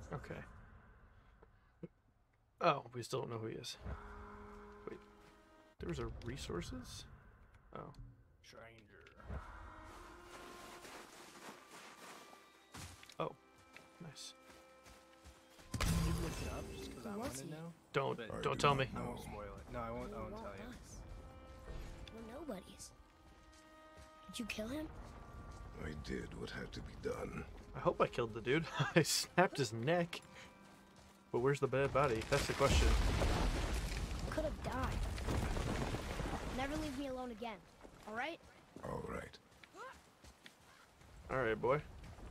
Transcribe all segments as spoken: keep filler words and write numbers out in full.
Okay. Oh, we still don't know who he is. Wait. There's a resources? Oh. Stranger. Oh. Nice. Can you look it up just because I want to know? Don't But don't tell me. I won't spoil it. No, I won't. I won't tell you. Us. We're nobodies. Did you kill him? I did what had to be done. I hope I killed the dude. I snapped his neck. But where's the bad body? That's the question. Could have died. Never leave me alone again. All right? All right. All right, boy.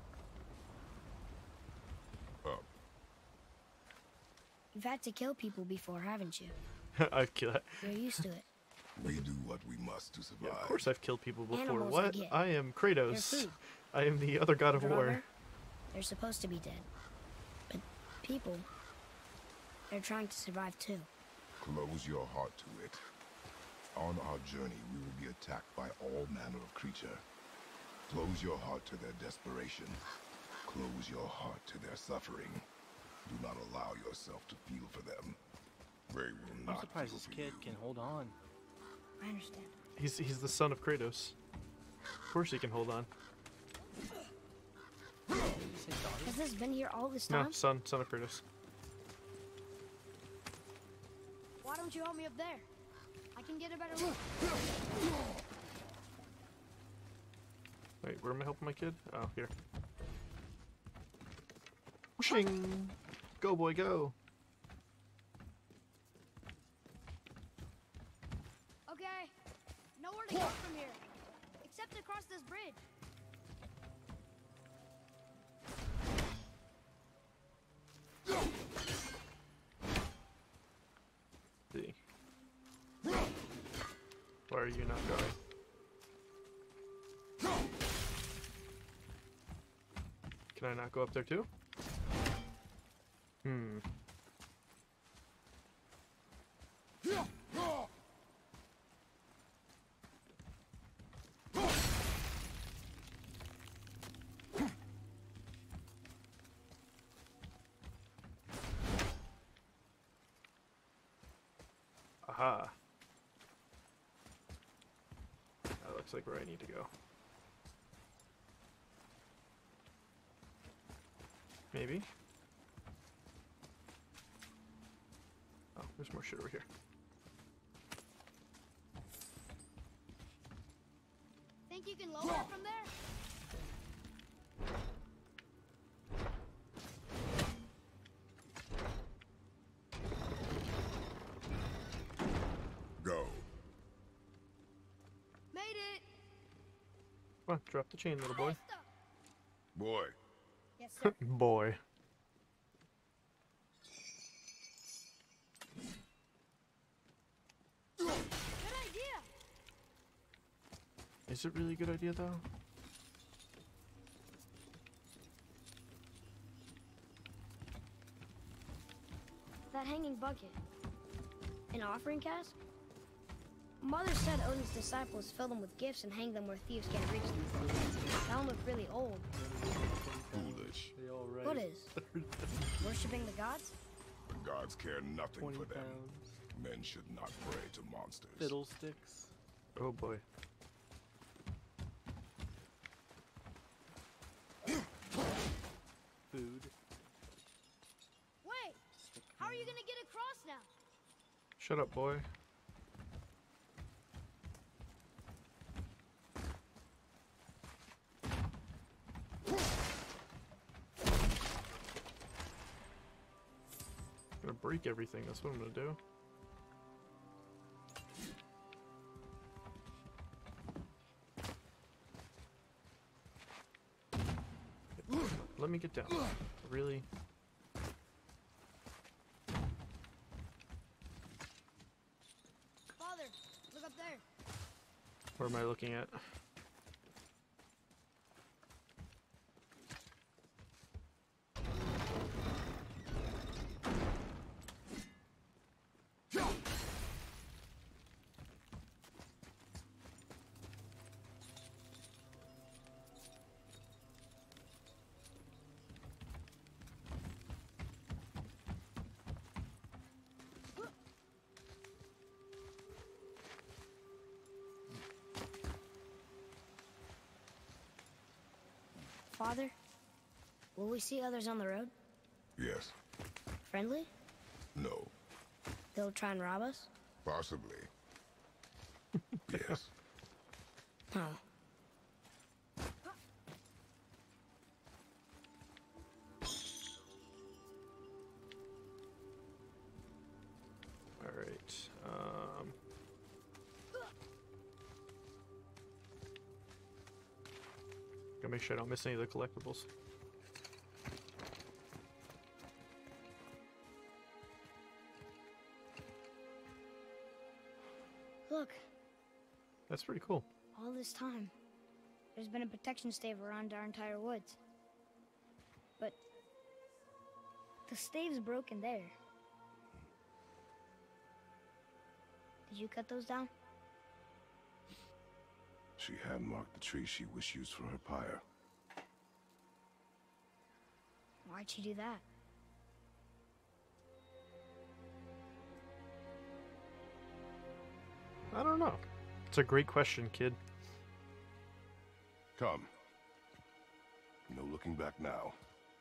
Up. You've had to kill people before, haven't you? I've killed. You're used to it. We do what we must to survive. Yeah, of course, I've killed people before. Animals I What? get. I am They're Kratos. food. I am the other god of war. Brother, they're supposed to be dead. But people, they're trying to survive too. Close your heart to it. On our journey, we will be attacked by all manner of creature. Close your heart to their desperation. Close your heart to their suffering. Do not allow yourself to feel for them. They will I'm not surprised feel this for kid you. can hold on. I understand. He's he's the son of Kratos. Of course, he can hold on. Did you say daughter? Has this been here all this No, time? son, son of Kratos. Why don't you help me up there? I can get a better look. Wait, where am I helping my kid? Oh, here. Pushing. Go, boy, go. Okay. Nowhere to go from here. Except across this bridge. See. Why are you not going? Can I not go up there too? Hmm. Aha. That looks like where I need to go. Maybe. Oh, there's more shit over here. Think you can lower it from there? Go. Made it. Come on, drop the chain, little boy. Boy. Yes, sir. Boy. Good idea. Is it really a good idea, though? That hanging bucket. An offering cask? Mother said Odin's disciples fill them with gifts and hang them where thieves can't reach them. That one looked really old. Foolish. They all right. What is? Worshipping the gods? The gods care nothing Twenty for them. pounds. Men should not pray to monsters. Fiddlesticks. Oh boy. Food. Wait! How are you gonna get across now? Shut up, boy. I'm gonna break everything, that's what I'm gonna do. Let me get down. Really? Father, look up there. Where am I looking at? Father, will we see others on the road? Yes. Friendly? No. They'll try and rob us? Possibly. Yes. Oh. All right. Um. Gotta make sure I don't miss any of the collectibles. Look, That's pretty cool. all this time, there's been a protection stave around our entire woods. But the stave's broken there. Did you cut those down? She hand marked the tree she wished used for her pyre. Why'd she do that? I don't know. It's a great question, kid. Come. No looking back now.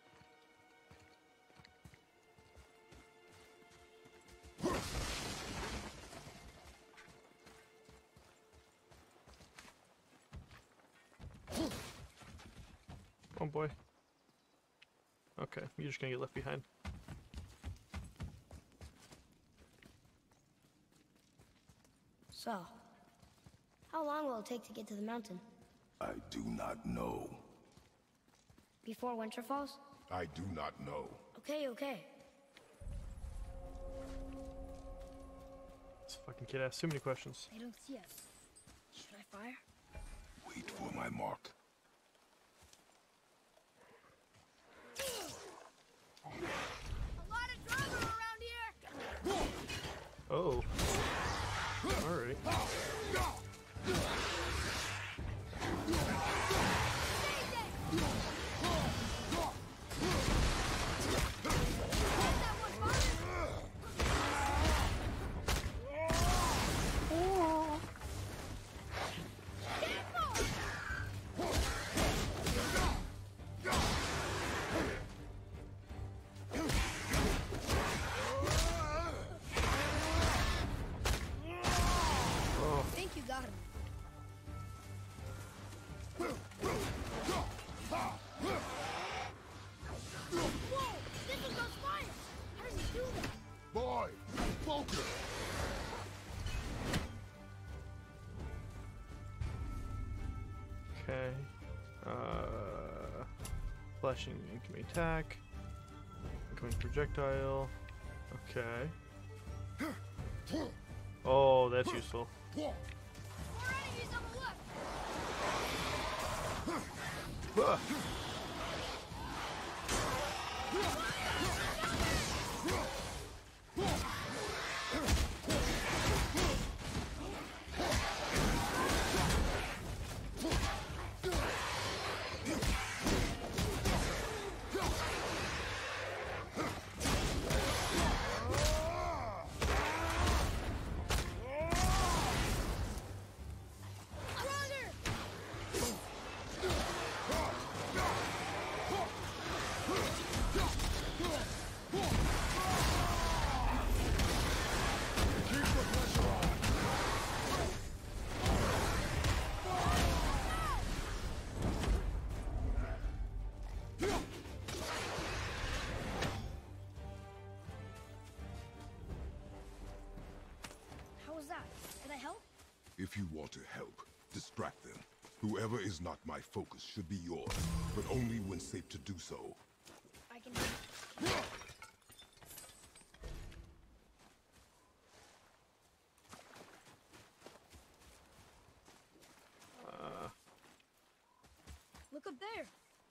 Oh boy. Okay, you're just gonna get left behind. So, how long will it take to get to the mountain? I do not know. Before winter falls? I do not know. Okay, okay. This fucking kid asks too many questions. They don't see us. Should I fire? Wait for my mark. A lot of drama around here! Oh. Alright. I think you got him. Whoa! This one goes fire! How does he do that? Boy, focus. Okay. Uh, flashing incoming attack. Incoming projectile. Okay. Oh, that's useful. More enemies on the left! Ah. How was that? Did I help? If you want to help, distract them. Whoever is not my focus should be yours, but only when safe to do so. I can... Uh, Look up there!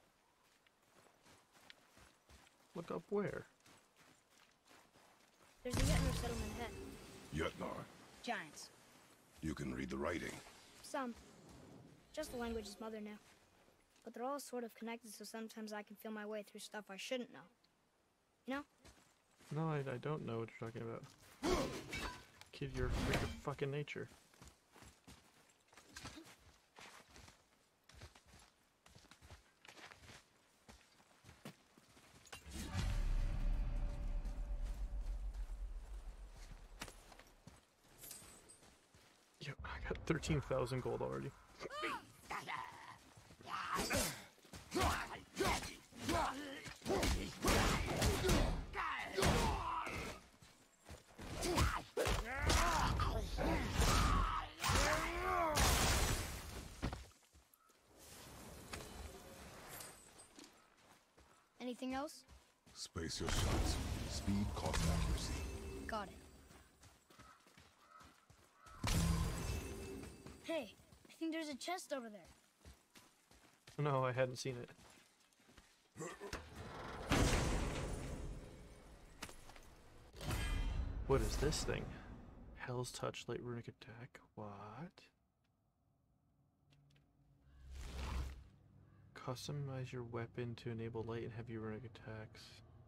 look up where? There's a Yetner settlement ahead. Yetnar, Giants. you can read the writing. Some. Just the language his mother knew. But they're all sort of connected, so sometimes I can feel my way through stuff I shouldn't know. You know? No, I, I don't know what you're talking about. Kid, you're a freak of fucking nature. thirteen thousand gold already. Anything else? Space your shots. Speed, cost, accuracy. Got it. Hey, I think there's a chest over there. No, I hadn't seen it. What is this thing? Hell's Touch, light runic attack. What? Customize your weapon to enable light and heavy runic attacks.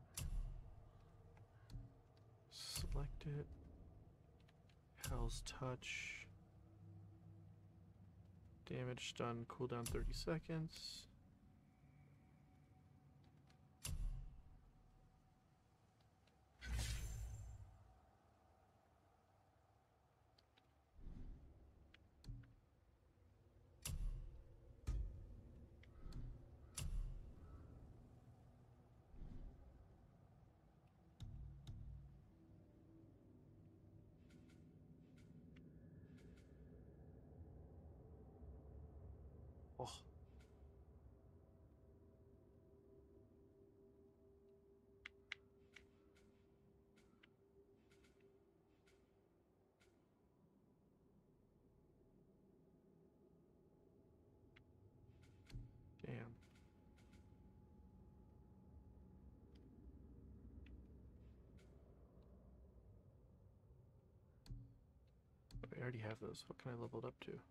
Select it. Hell's Touch. Damage done, cooldown thirty seconds. Oh. Damn. I already have those. What can I level it up to?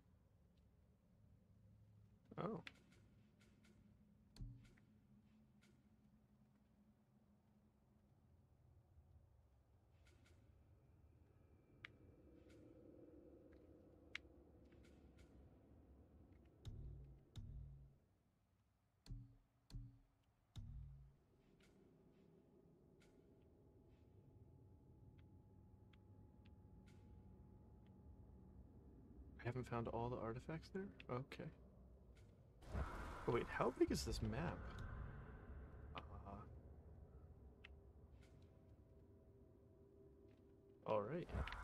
Oh. I haven't found all the artifacts there? Okay. Oh wait, how big is this map? Uh, Alright.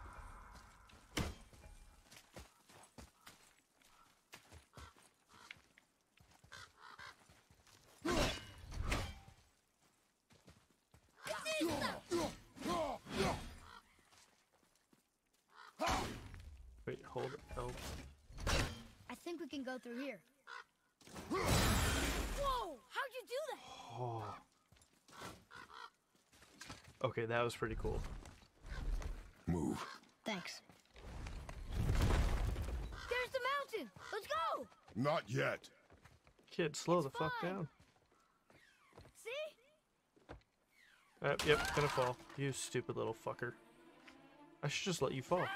Wait, hold L. I think we can go through here. Whoa! How'd you do that? Oh. Okay, that was pretty cool. Move. Thanks. There's the mountain! Let's go! Not yet. Kid, slow It's the fuck fine. down. See? Uh, yep, gonna fall. You stupid little fucker. I should just let you fall.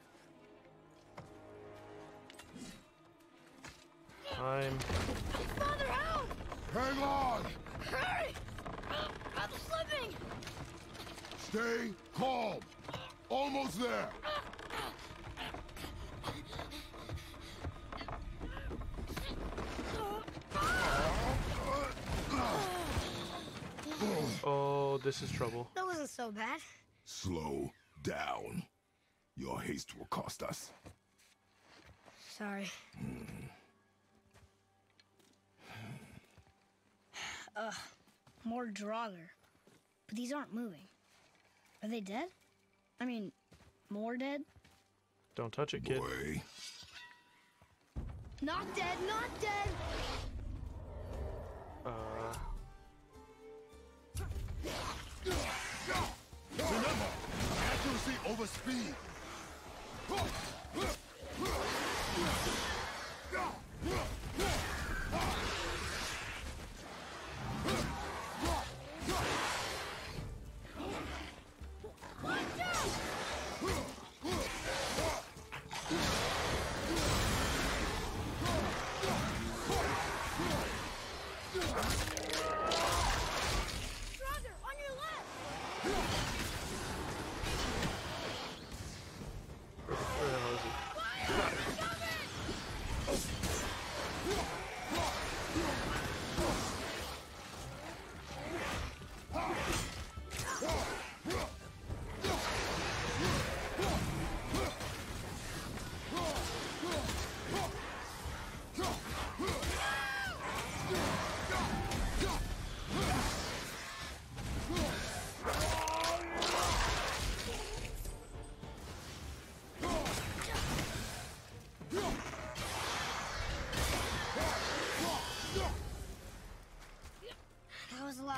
Time. Father, help! Hang on! Hurry! Uh, I'm slipping! Stay calm. Almost there. Oh, this is trouble. That wasn't so bad. Slow down. Your haste will cost us. Sorry. Ugh, more Draugr. But these aren't moving. Are they dead? I mean, more dead? Don't touch it, kid. Boy. Not dead, not dead! Uh. Remember, accuracy over speed.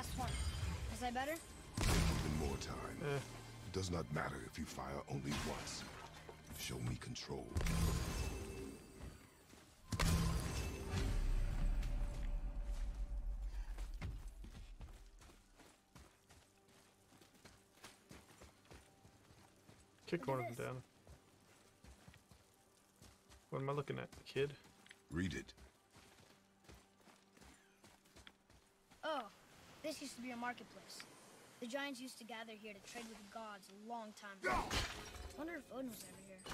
last one. Was I better? Even more time. Eh. It does not matter if you fire only once. Show me control. Kick one of them down. What am I looking at? The kid? Read it. Oh, this used to be a marketplace. The giants used to gather here to trade with the gods a long time ago. Wonder if Odin was ever here.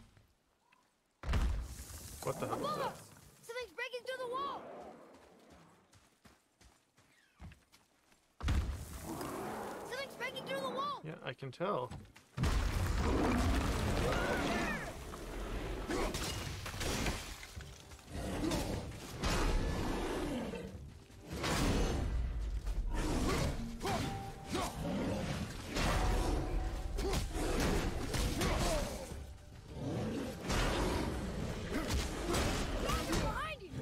What the hell is that? Something's breaking through the wall! Something's breaking through the wall! Yeah, I can tell. Behind you!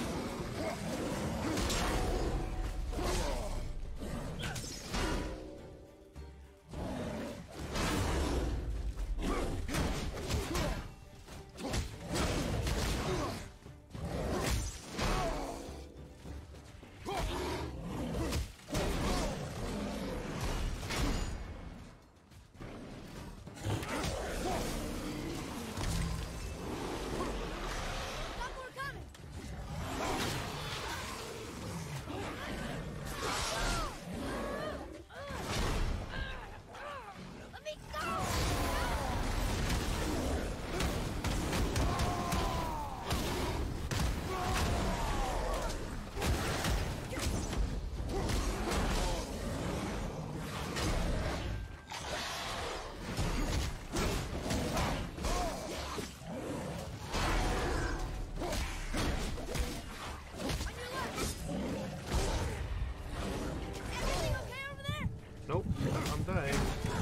Nope, I'm dying.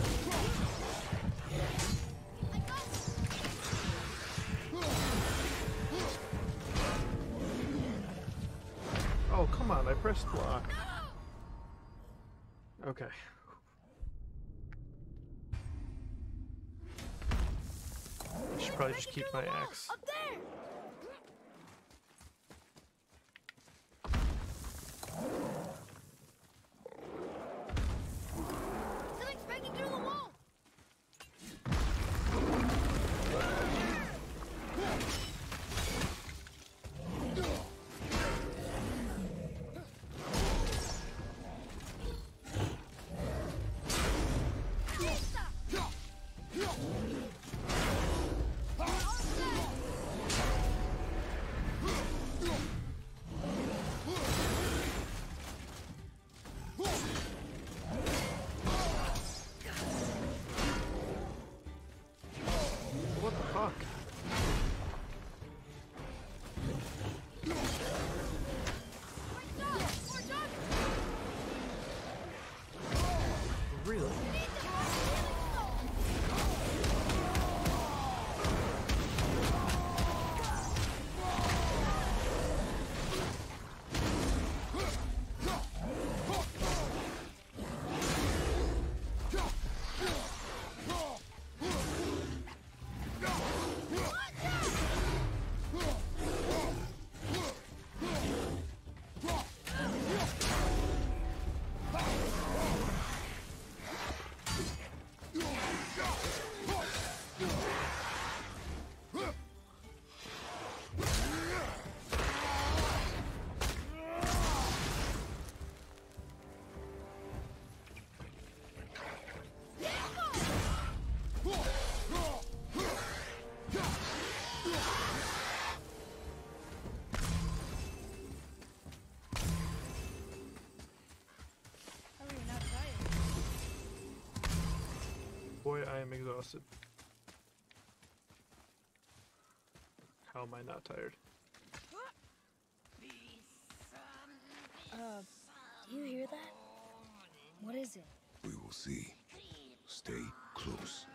Oh, come on, I pressed block. Okay. I should probably just keep my axe. Up there! Something's breaking through the wall! What the fuck? Really? How are you not tired? Boy, I am exhausted. How am I not tired? Uh, do you hear that? What is it? We will see. Stay close.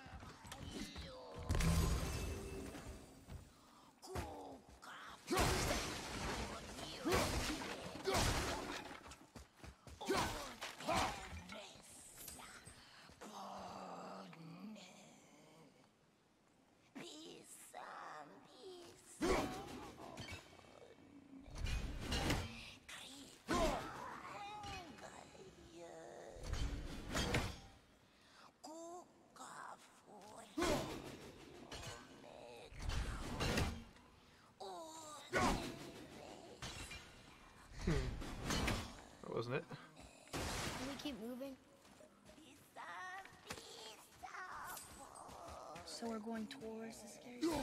wasn't it? Can we keep moving? So we're going towards the scary thing?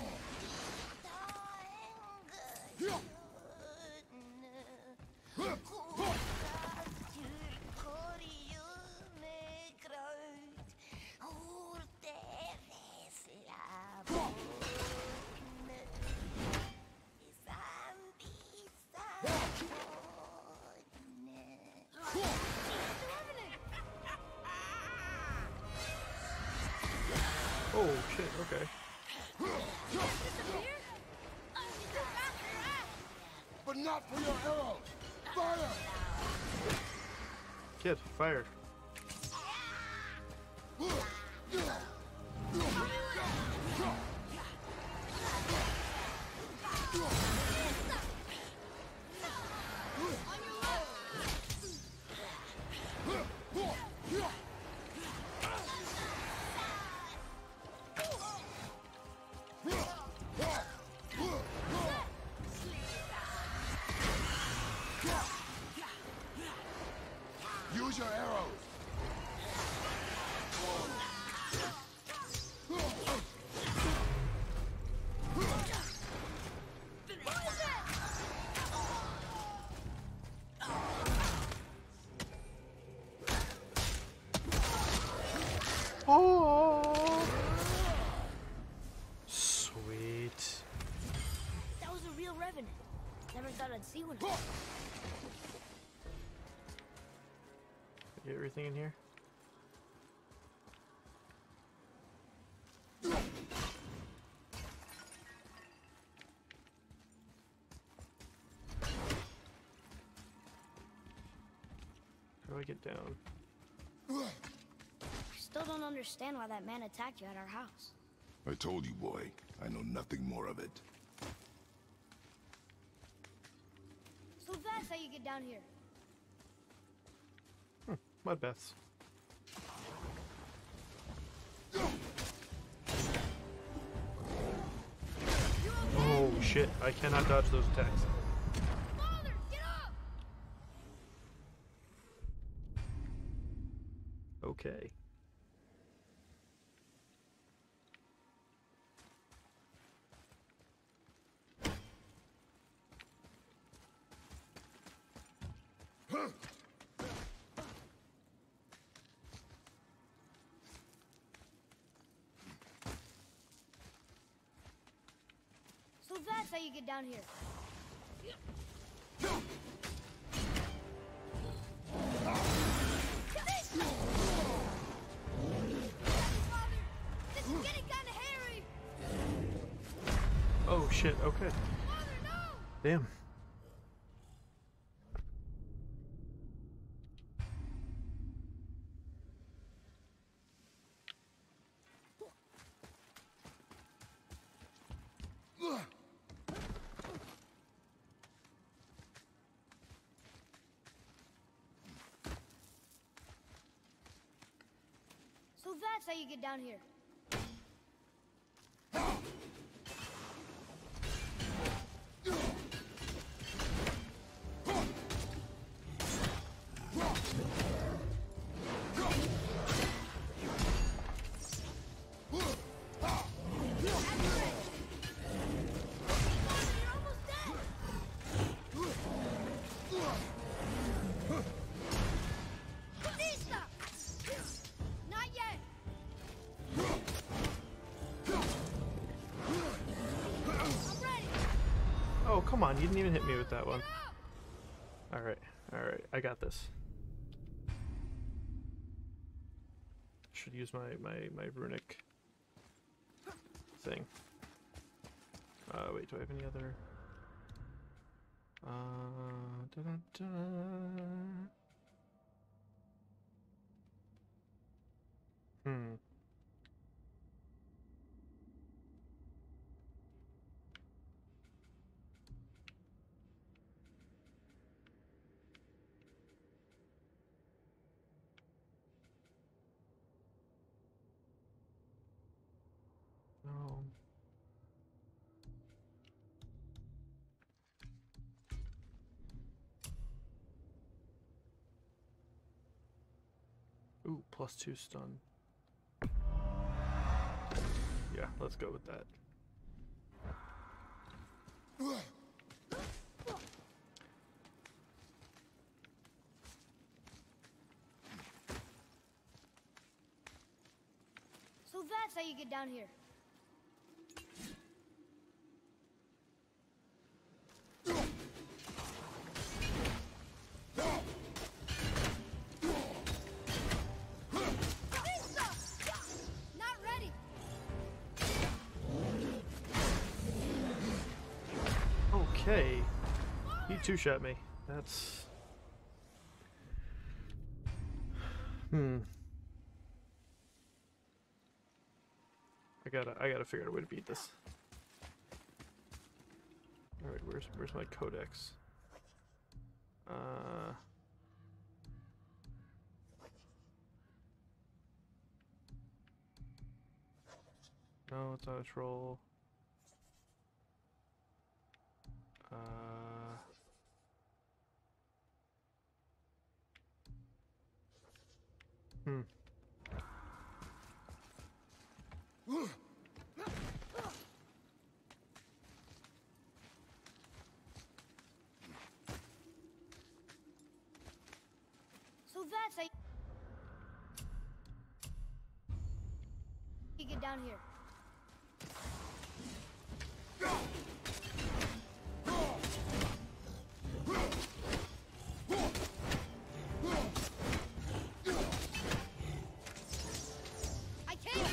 Oh shit, okay. But not for your arrows! Fire! Kid, fire. Use your arrows! Oh, sweet. That was a real revenant. Never thought I'd see one. Get everything in here? How do I get down? I still don't understand why that man attacked you at our house. I told you, boy. I know nothing more of it. So that's how you get down here. Mud baths. Oh shit, I cannot dodge those attacks. Father, get up! Okay. So that's how you get down here. Father, this is getting kind of hairy. Oh shit, okay. Father, no! Damn. So that's how you get down here. Not yet. I'm ready. Oh, come on, you didn't even hit me with that one. Alright, alright, I got this. Should use my, my, my runic thing. Uh, wait, do I have any other? Uh, da -da -da. Hmm. No. Ooh, plus two stun. Yeah, let's go with that. So that's how you get down here. Not ready. Okay. He two-shot me. That's... Hmm. I gotta, I gotta figure out a way to beat this. Alright, where's, where's my codex? Uh... No, it's not a troll. Uh... Hmm. So that's how you get down here. I can't.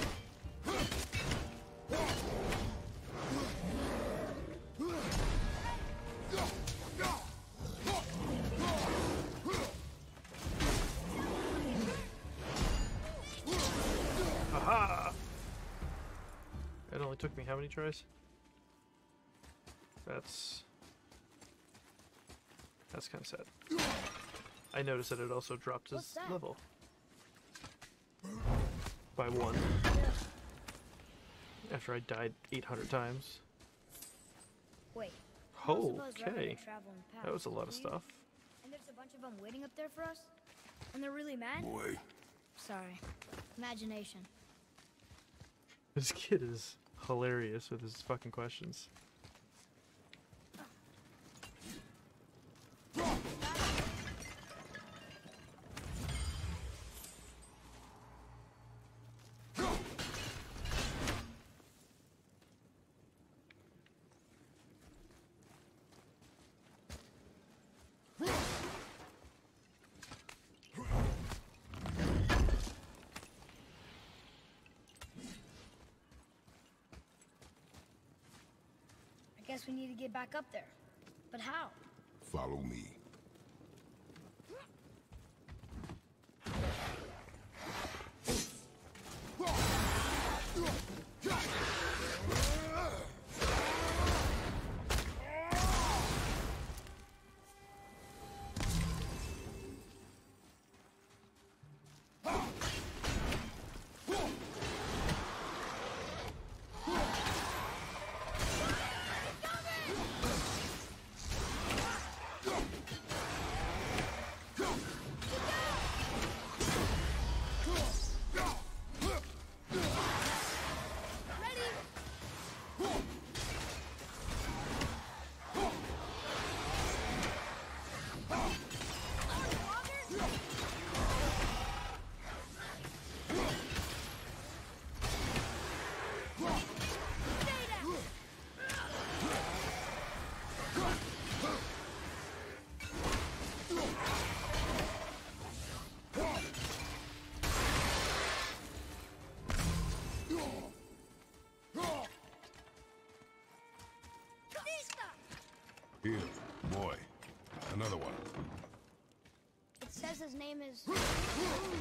Aha! It only took me how many tries? That's... That's kind of sad. I noticed that it also dropped his What's that? level. By one. After I died eight hundred times. Wait. I don't suppose Revan Okay. would travel in past, That was a lot of do you? stuff. And there's a bunch of them waiting up there for us? And they're really mad? Boy, Sorry. Imagination. This kid is hilarious with his fucking questions. I guess we need to get back up there. But how? follow me. Here, boy. Another one. It says his name is...